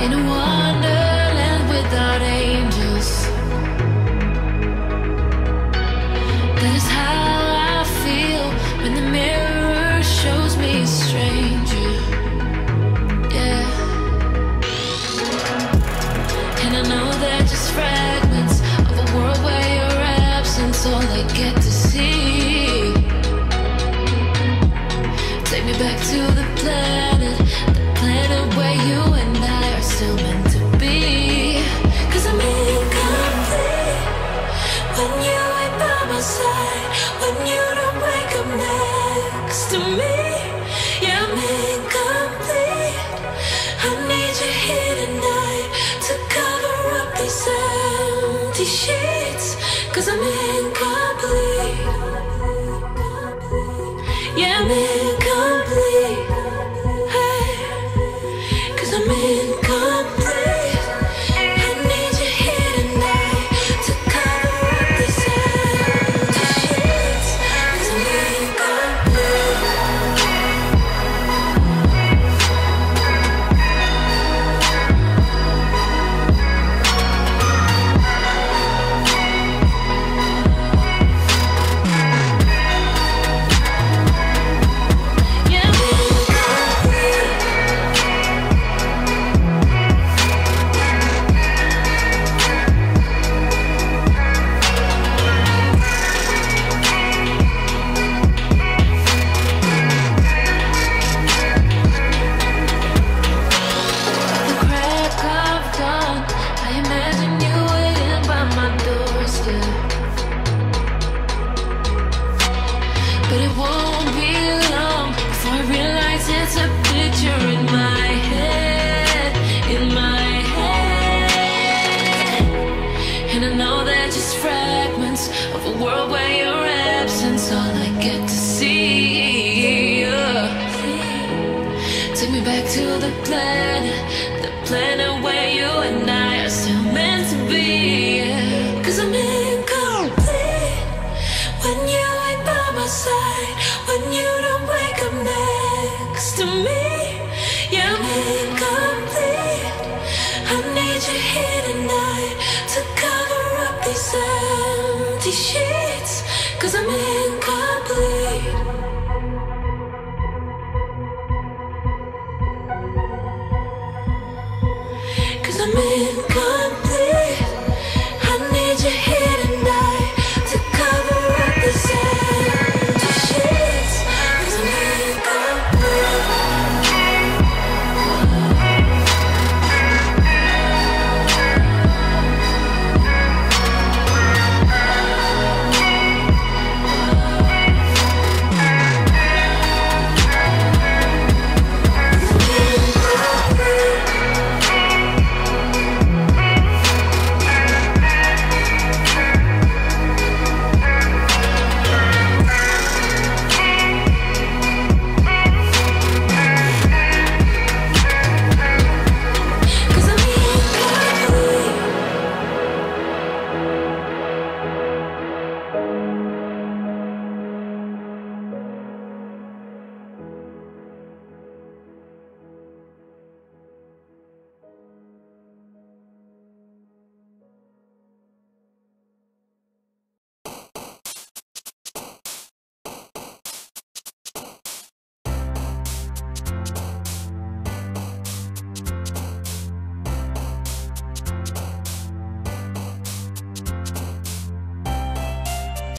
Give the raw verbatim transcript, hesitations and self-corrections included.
in a wonderland without angels. That is how I feel when the mirror shows me a stranger. Yeah. And I know they're just fragments of a world where your absence all I get to see. Take me back to the planet, the planet where you and I are still meant to be. Cause I'm incomplete when you ain't by my side, when you don't wake up next to me. Yeah, I'm incomplete. I need you here tonight to cover up these empty sheets. Cause I'm incomplete. Yeah, I'm incomplete. Hey, cause I'm incomplete. I need you here tonight to cover up these empty sheets. Cause I'm incomplete. Yeah, I'm incomplete. The crack of dawn, I imagine you waiting by my doorstep. But it won't be long before I realize it's a picture in my head, in my head. And I know they're just fragments of a world where your absence all I get to see. Yeah. Take me back to the planet, the planet where you and I are still meant to be. Yeah. Cause I'm incomplete when you ain't by my side, when you don't wake up next to me. Yeah, I'm incomplete. I need you here tonight to cover up these empty sheets. Cause I'm incomplete.